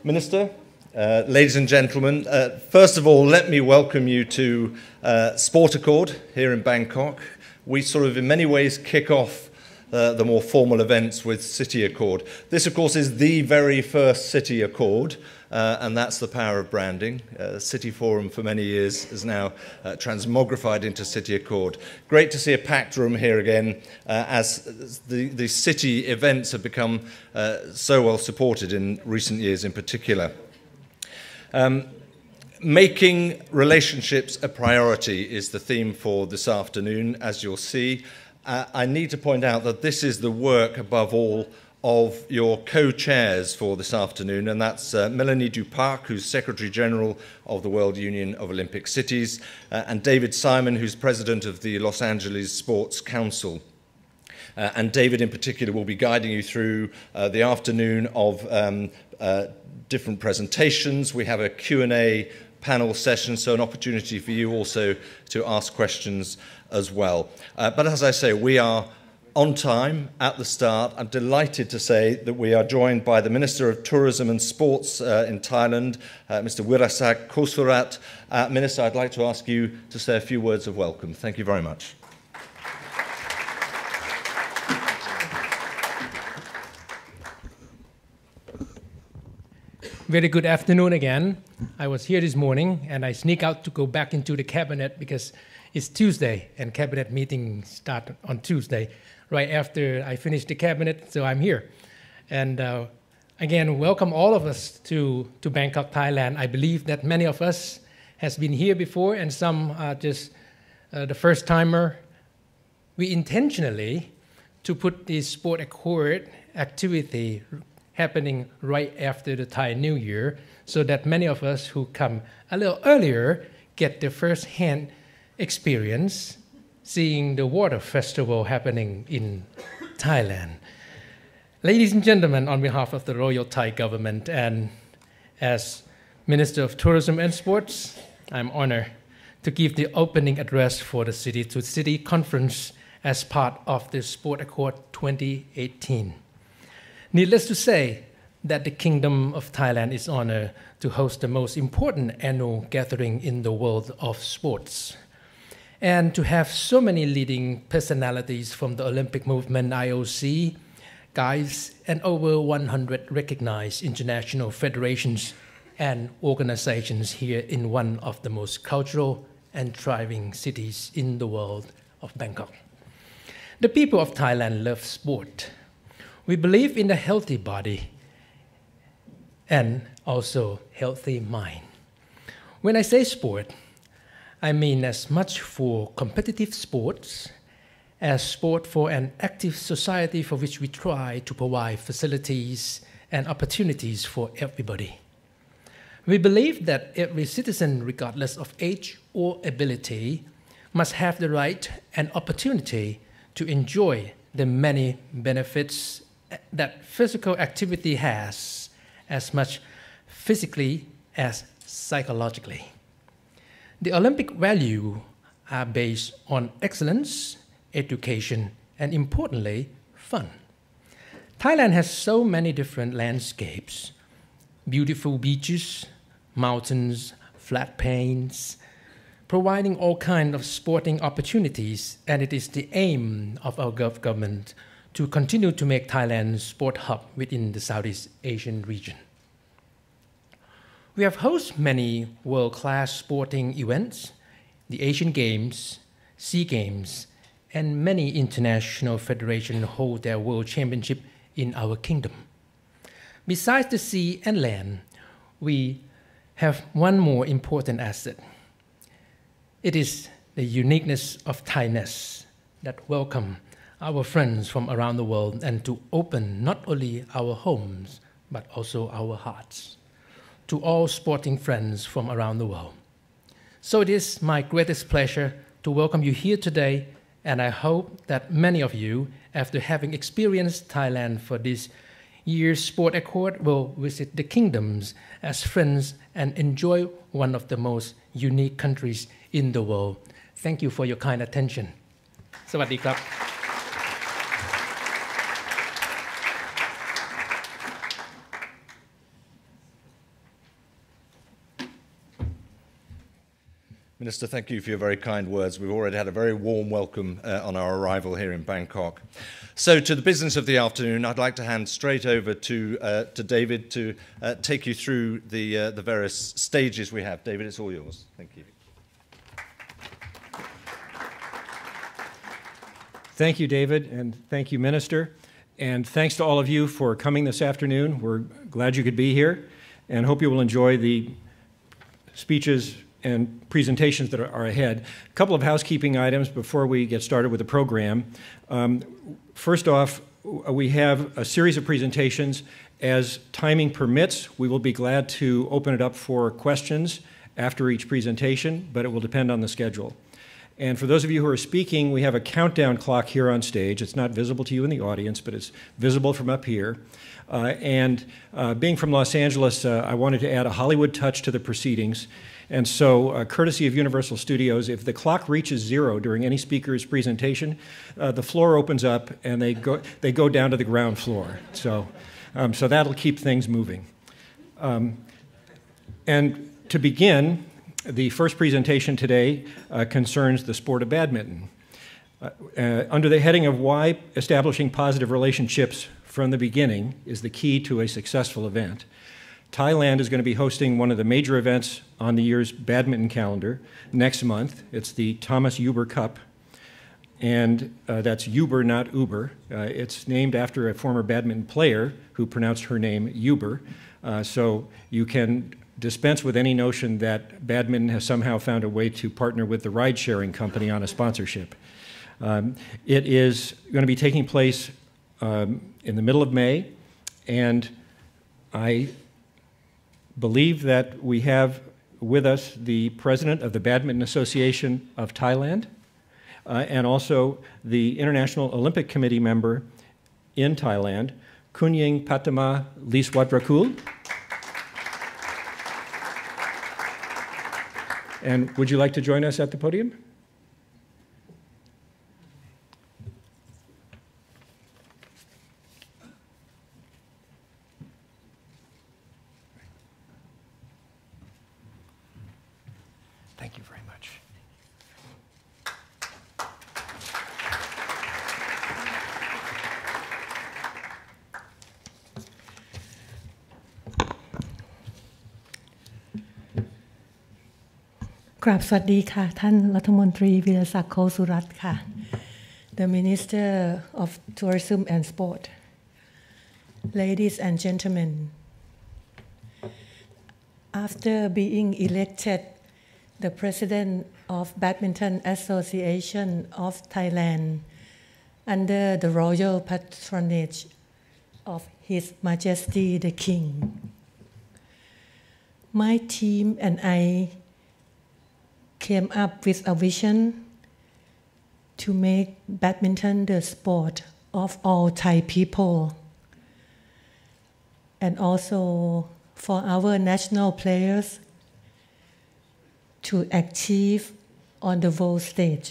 Minister, ladies and gentlemen, first of all, let me welcome you to SportAccord here in Bangkok. We sort of, in many ways, kick off the more formal events with CityAccord. This, of course, is the very first CityAccord, and that's the power of branding. City Forum for many years is now transmogrified into CityAccord. Great to see a packed room here again, as the city events have become so well supported in recent years in particular. Making relationships a priority is the theme for this afternoon, as you'll see. I need to point out that this is the work, above all, of your co-chairs for this afternoon, and that's Melanie Duparc, who's Secretary General of the World Union of Olympic Cities, and David Simon, who's President of the Los Angeles Sports Council. And David, in particular, will be guiding you through the afternoon of different presentations. We have a Q&A panel session, so an opportunity for you also to ask questions as well. But as I say, we are on time at the start. I'm delighted to say that we are joined by the Minister of Tourism and Sports in Thailand, Mr. Wirasak Kosurat. Minister, I'd like to ask you to say a few words of welcome. Thank you very much. Very good afternoon again. I was here this morning and I sneak out to go back into the cabinet because it's Tuesday and cabinet meetings start on Tuesday, right after I finish the cabinet, so I'm here. And again, welcome all of us to Bangkok, Thailand. I believe that many of us has been here before and some are just the first timer. We intentionally to put this SportAccord activity happening right after the Thai New Year, so that many of us who come a little earlier get the first-hand experience seeing the water festival happening in Thailand. Ladies and gentlemen, on behalf of the Royal Thai government and as Minister of Tourism and Sports, I'm honored to give the opening address for the City-to-City Conference as part of the SportAccord 2018. Needless to say that the Kingdom of Thailand is honored to host the most important annual gathering in the world of sports. And to have so many leading personalities from the Olympic movement, IOC, guides, and over 100 recognized international federations and organizations here in one of the most cultural and thriving cities in the world of Bangkok. The people of Thailand love sport. We believe in a healthy body and also healthy mind. When I say sport, I mean as much for competitive sports as sport for an active society for which we try to provide facilities and opportunities for everybody. We believe that every citizen, regardless of age or ability, must have the right and opportunity to enjoy the many benefits that physical activity has, as much physically as psychologically. The Olympic values are based on excellence, education, and importantly, fun. Thailand has so many different landscapes, beautiful beaches, mountains, flat plains, providing all kinds of sporting opportunities, and it is the aim of our government to continue to make Thailand a sport hub within the Southeast Asian region. We have hosted many world-class sporting events, the Asian Games, SEA Games, and many international federations hold their World Championship in our kingdom. Besides the sea and land, we have one more important asset. It is the uniqueness of Thainess that welcome our friends from around the world and to open not only our homes, but also our hearts to all sporting friends from around the world. So it is my greatest pleasure to welcome you here today, and I hope that many of you, after having experienced Thailand for this year's SportAccord, will visit the kingdoms as friends and enjoy one of the most unique countries in the world. Thank you for your kind attention. Sawadee krap. Minister, thank you for your very kind words. We've already had a very warm welcome on our arrival here in Bangkok. So to the business of the afternoon, I'd like to hand straight over to David to take you through the various stages we have. David, it's all yours. Thank you. Thank you, David, and thank you, Minister. And thanks to all of you for coming this afternoon. We're glad you could be here and hope you will enjoy the speeches and presentations that are ahead. A couple of housekeeping items before we get started with the program. First off, we have a series of presentations. As timing permits, we will be glad to open it up for questions after each presentation, but it will depend on the schedule. And for those of you who are speaking, we have a countdown clock here on stage. It's not visible to you in the audience, but it's visible from up here. Being from Los Angeles, I wanted to add a Hollywood touch to the proceedings. And so, courtesy of Universal Studios, if the clock reaches 0 during any speaker's presentation, the floor opens up and they go down to the ground floor. So that'll keep things moving. And to begin, the first presentation today concerns the sport of badminton. Under the heading of Why Establishing Positive Relationships from the Beginning is the Key to a Successful Event, Thailand is going to be hosting one of the major events on the year's badminton calendar next month. It's the Thomas Uber Cup, and that's Uber, not Uber. It's named after a former badminton player who pronounced her name Uber, so you can dispense with any notion that badminton has somehow found a way to partner with the ride-sharing company on a sponsorship. It is going to be taking place in the middle of May, and I believe that we have with us the president of the Badminton Association of Thailand and also the International Olympic Committee member in Thailand, Kunying Patama Liswadrakul. And would you like to join us at the podium? Thank you very much. กราบสวัสดีค่ะท่านรัฐมนตรีวิรศักดิ์ โคสุรัตน์ค่ะ The Minister of Tourism and Sport. Ladies and gentlemen, after being elected the President of Badminton Association of Thailand under the royal patronage of His Majesty the King, my team and I came up with a vision to make badminton the sport of all Thai people, and also for our national players to achieve on the world stage.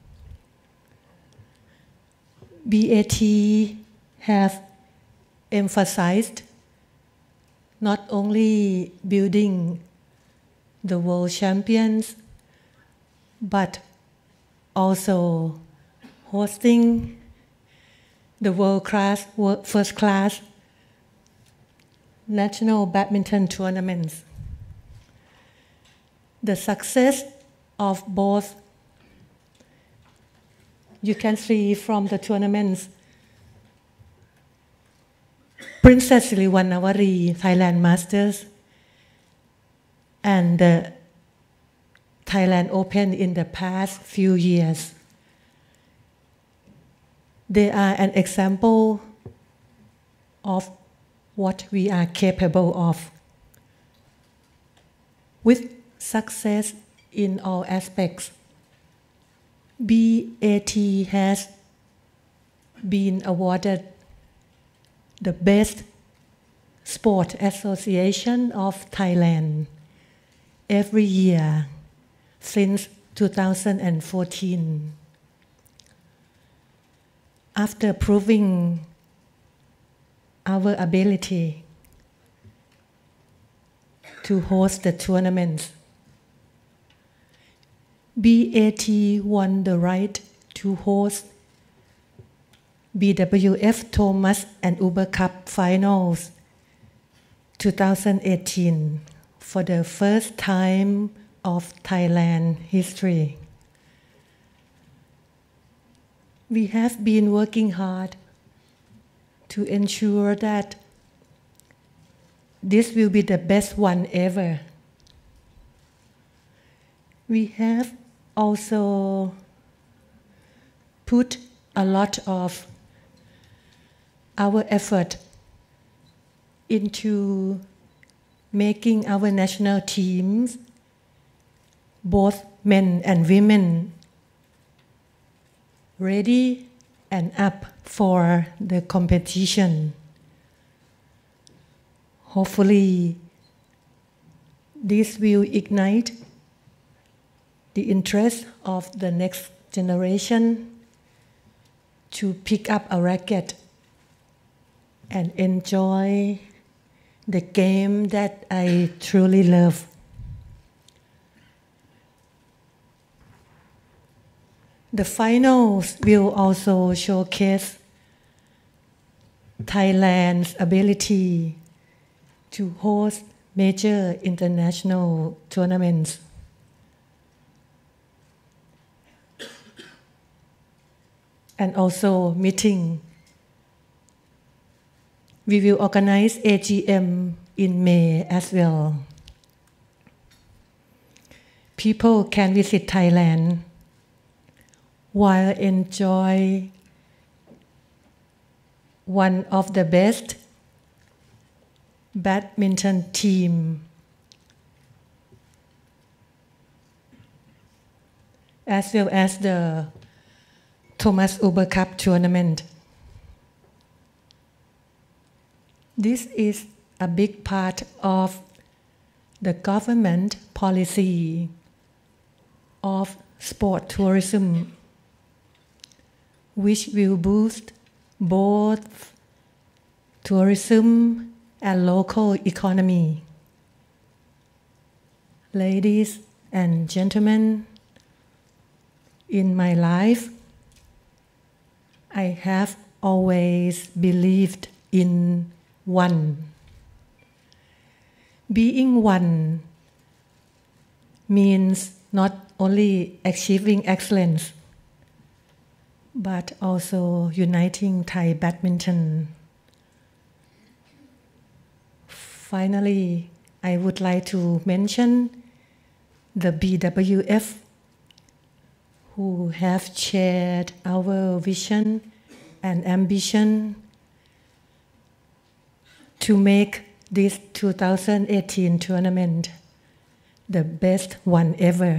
BAT have emphasized not only building the world champions, but also hosting the first-class national badminton tournaments. The success of both, you can see from the tournaments, Princess Siriwannawari Thailand Masters and the Thailand Open in the past few years. They are an example of what we are capable of. With success in all aspects, BAT has been awarded the Best Sport Association of Thailand every year since 2014. After proving our ability to host the tournaments, BAT won the right to host BWF Thomas and Uber Cup Finals 2018 for the first time of Thailand history. We have been working hard to ensure that this will be the best one ever. We have also put a lot of our effort into making our national teams, both men and women, ready and up for the competition. Hopefully, this will ignite the interest of the next generation to pick up a racket and enjoy the game that I truly love. The finals will also showcase Thailand's ability to host major international tournaments. And also meeting. We will organize AGM in May as well. People can visit Thailand while enjoy one of the best badminton team, as well as the Thomas Uber Cup tournament. This is a big part of the government policy of sport tourism, which will boost both tourism and local economy. Ladies and gentlemen, in my life, I have always believed in one. Being one means not only achieving excellence, but also uniting Thai badminton. Finally, I would like to mention the BWF, who have shared our vision and ambition to make this 2018 tournament the best one ever.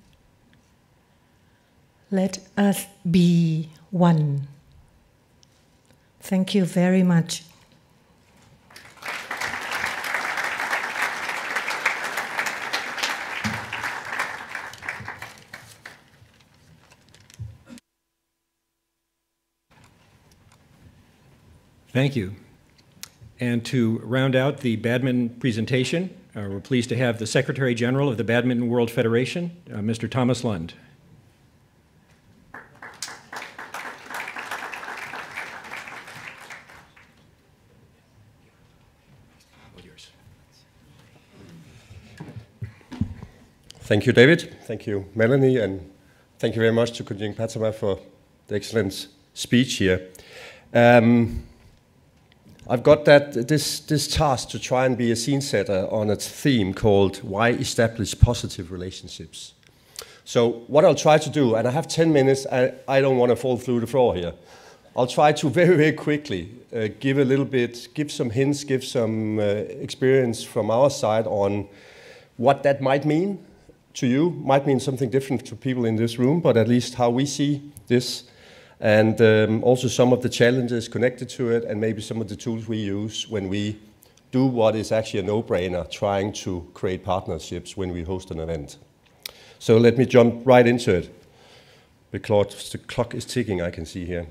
Let us be one. Thank you very much. Thank you. And to round out the badminton presentation, we're pleased to have the Secretary General of the Badminton World Federation, Mr. Thomas Lund. Thank you, David. Thank you, Melanie, and thank you very much to Kunjing Patama for the excellent speech here. I've got this task to try and be a scene setter on a theme called Why Establish Positive Relationships. So what I'll try to do, and I have 10 minutes, I don't want to fall through the floor here. I'll try to very, very quickly give some hints, give some experience from our side on what that might mean to you, might mean something different to people in this room, but at least how we see this. And also some of the challenges connected to it, and maybe some of the tools we use when we do what is actually a no-brainer, trying to create partnerships when we host an event. So let me jump right into it. The clock is ticking, I can see here.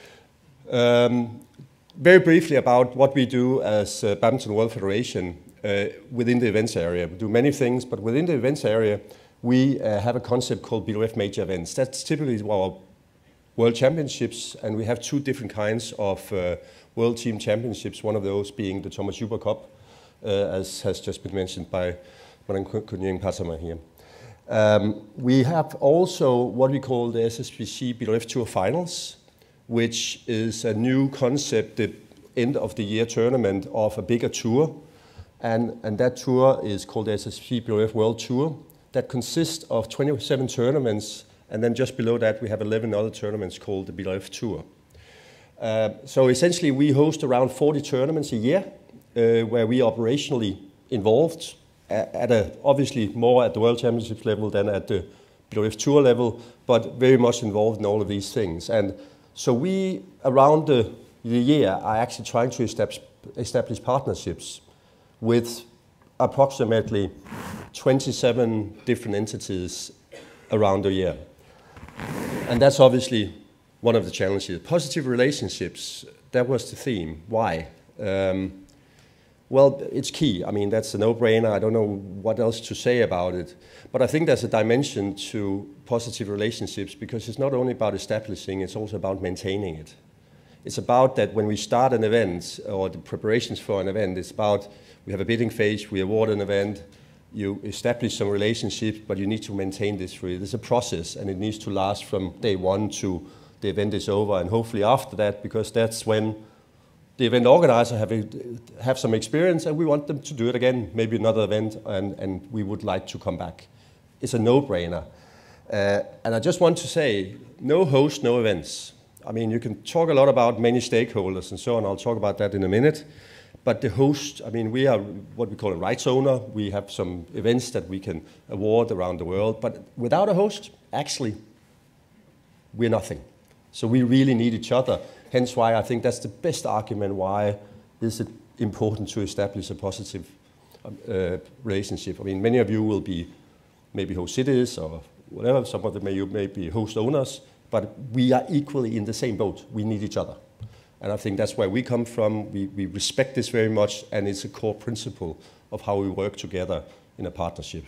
Very briefly about what we do as Badminton World Federation within the events area. We do many things, but within the events area, we have a concept called BWF Major Events. That's typically our World Championships, and we have 2 different kinds of World Team Championships, one of those being the Thomas Uber Cup, as has just been mentioned by Madam Kunying Patama here. We have also what we call the SSPC BWF Tour Finals, which is a new concept, the end of the year tournament of a bigger tour. And that tour is called the SSPC BWF World Tour. That consists of 27 tournaments, and then just below that we have 11 other tournaments called the BWF Tour. So essentially we host around 40 tournaments a year where we are operationally involved obviously more at the World Championships level than at the BWF Tour level, but very much involved in all of these things. And so we, around the year, are actually trying to establish partnerships with approximately 27 different entities around the year. And that's obviously one of the challenges. Positive relationships, that was the theme. Why? Well, it's key. I mean, that's a no-brainer. I don't know what else to say about it. But I think there's a dimension to positive relationships because it's not only about establishing, it's also about maintaining it. It's about that when we start an event or the preparations for an event, it's about we have a bidding phase, we award an event, you establish some relationships, but you need to maintain this for it. It's a process and it needs to last from day one to the event is over and hopefully after that, because that's when the event organizer have some experience and we want them to do it again, maybe another event, and we would like to come back. It's a no-brainer. And I just want to say, no host, no events. I mean, you can talk a lot about many stakeholders and so on. I'll talk about that in a minute. But the host, I mean, we are what we call a rights owner. We have some events that we can award around the world. But without a host, actually, we're nothing. So we really need each other. Hence why I think that's the best argument why is it important to establish a positive relationship. I mean, many of you will be maybe host cities or whatever. Some of them may be host owners. But we are equally in the same boat. We need each other. And I think that's where we come from. We respect this very much, and it's a core principle of how we work together in a partnership.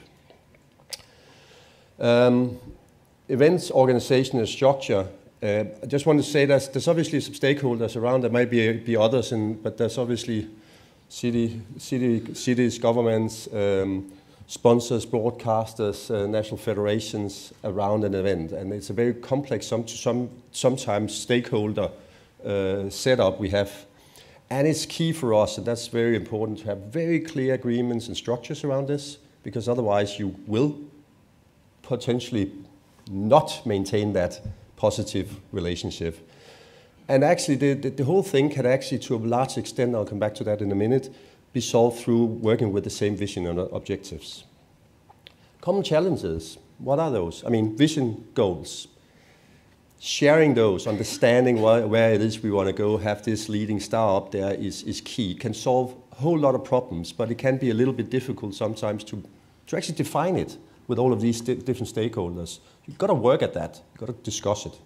Events, organization, and structure. I just want to say there's obviously some stakeholders around. There might be others, but there's obviously cities, governments, sponsors, broadcasters, national federations around an event. And it's a very complex, sometimes stakeholder setup we have. And it's key for us, and that's very important, to have very clear agreements and structures around this, because otherwise you will potentially not maintain that positive relationship. And actually the whole thing can actually, to a large extent, I'll come back to that in a minute, be solved through working with the same vision and objectives. Common challenges, what are those? I mean, vision, goals. Sharing those, understanding where it is we want to go, have this leading star up there is key. Can solve a whole lot of problems, but it can be a little bit difficult sometimes to actually define it with all of these different stakeholders. You've got to work at that. You've got to discuss it.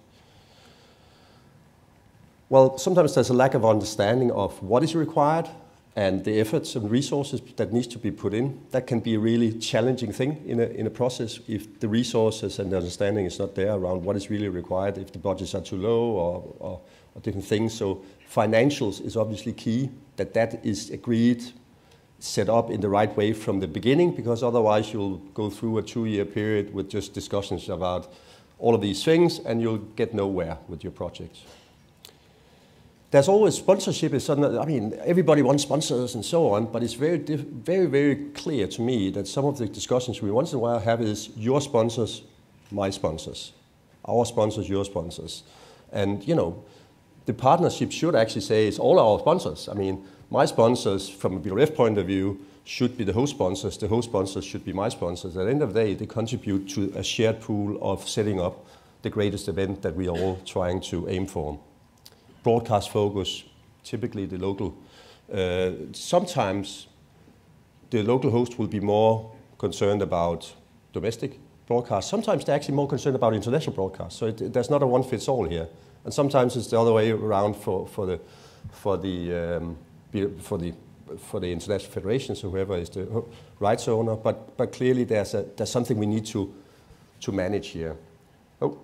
Well, sometimes there's a lack of understanding of what is required and the efforts and resources that needs to be put in. That can be a really challenging thing in a process if the resources and the understanding is not there around what is really required, if the budgets are too low or different things. So financials is obviously key, that is agreed, set up in the right way from the beginning, because otherwise you'll go through a 2-year period with just discussions about all of these things and you'll get nowhere with your projects. There's always sponsorship. I mean, everybody wants sponsors and so on, but it's very, very clear to me that some of the discussions we once in a while have is your sponsors, my sponsors, our sponsors, your sponsors. And, you know, the partnership should actually say it's all our sponsors. I mean, my sponsors, from a BWF point of view, should be the host sponsors. The host sponsors should be my sponsors. At the end of the day, they contribute to a shared pool of setting up the greatest event that we are all trying to aim for. Broadcast focus, typically the local. Sometimes the local host will be more concerned about domestic broadcast. Sometimes they're actually more concerned about international broadcast. So there's not a one-fits-all here. And sometimes it's the other way around for the for the international federations, whoever is the rights owner, but clearly there's something we need to manage here. Oh.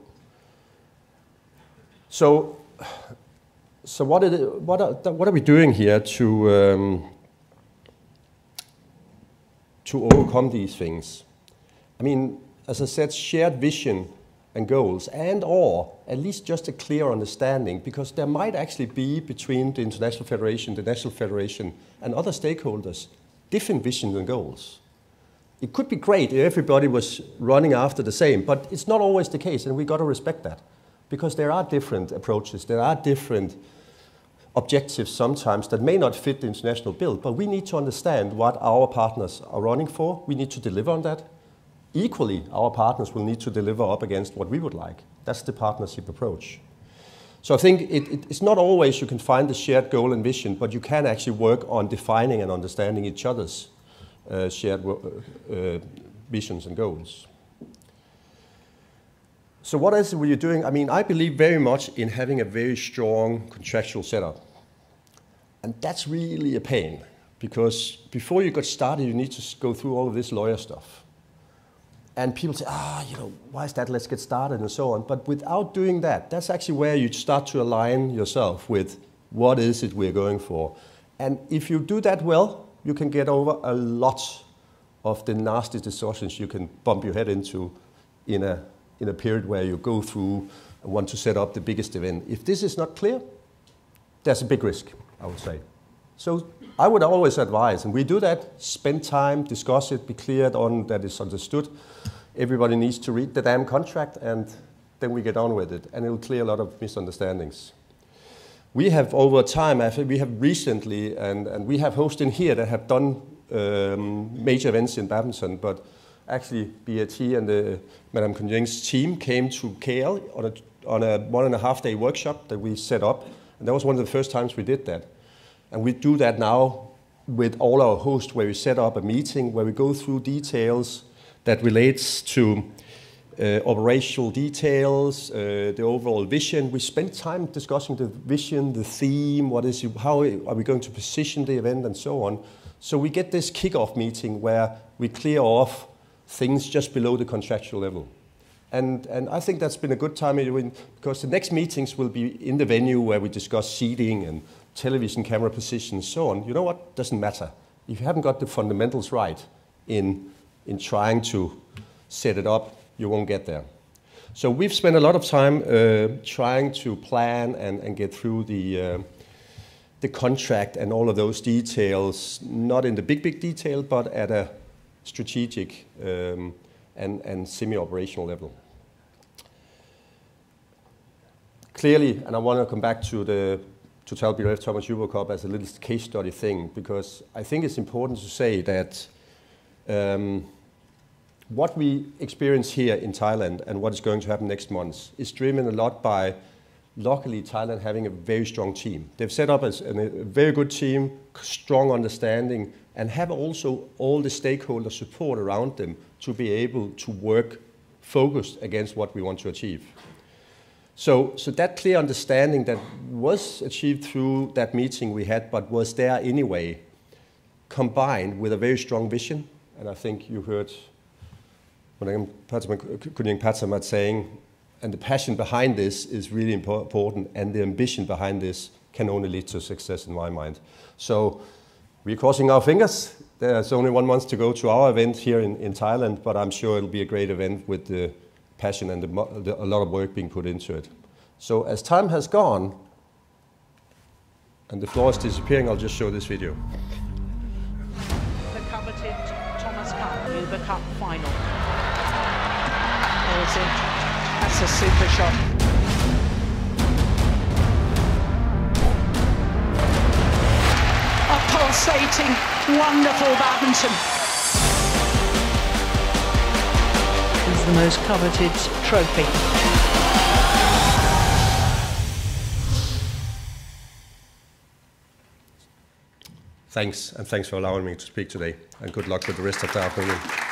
So what are we doing here to overcome these things? I mean, as I said, shared vision and goals, and/or at least just a clear understanding, because there might actually be between the International Federation, the National Federation, and other stakeholders, different visions and goals. It could be great if everybody was running after the same, but it's not always the case, and we got to respect that, because there are different approaches, there are different objectives sometimes that may not fit the international bill, but we need to understand what our partners are running for. We need to deliver on that. Equally, our partners will need to deliver up against what we would like. That's the partnership approach. So I think it's not always you can find the shared goal and vision, but you can actually work on defining and understanding each other's shared visions and goals. So what else were you doing? I mean, I believe very much in having a very strong contractual setup. And that's really a pain, because before you got started, you need to go through all of this lawyer stuff. And people say, why is that? Let's get started and so on. But without doing that, that's actually where you start to align yourself with what is it we're going for. And if you do that well, you can get over a lot of the nasty distortions you can bump your head into in a period where you go through and want to set up the biggest event. If this is not clear, there's a big risk, I would say. So I would always advise, and we do that, spend time, discuss it, be clear on that it's understood. Everybody needs to read the damn contract, and then we get on with it, and it'll clear a lot of misunderstandings. We have over time, we have recently, and we have hosts in here that have done major events in badminton, but actually BAT and Madame Kunjing's team came to KL on a 1.5 day workshop that we set up, and that was one of the first times we did that. And we do that now with all our hosts, where we set up a meeting where we go through details that relates to operational details, the overall vision. We spend time discussing the vision, the theme, how are we going to position the event, and so on. So we get this kickoff meeting where we clear off things just below the contractual level. And I think that's been a good time, because the next meetings will be in the venue where we discuss seating and television camera position and so on. You know what? Doesn't matter. If you haven't got the fundamentals right in trying to set it up, you won't get there. So we've spent a lot of time trying to plan and get through the contract and all of those details, not in the big detail, but at a strategic and semi-operational level. Clearly, and I want to come back to the BRF Thomas Uber Cup as a little case study thing, because I think it's important to say that what we experience here in Thailand and what is going to happen next month is driven a lot by, luckily, Thailand having a very strong team. They've set up a very good team, strong understanding, and have also all the stakeholder support around them to be able to work focused against what we want to achieve. So that clear understanding that was achieved through that meeting we had, but was there anyway, combined with a very strong vision, and I think you heard Kunjing Patsamat saying, and the passion behind this is really important, and the ambition behind this can only lead to success in my mind. So we're crossing our fingers. There's only 1 month to go to our event here in Thailand, but I'm sure it'll be a great event with the passion and a lot of work being put into it. So as time has gone, and the floor is disappearing, I'll just show this video. The coveted Thomas Cup Uber Cup final. There's it. That's a super shot. A pulsating, wonderful badminton. It's the most coveted trophy. Thanks, and thanks for allowing me to speak today, and good luck with the rest of the afternoon.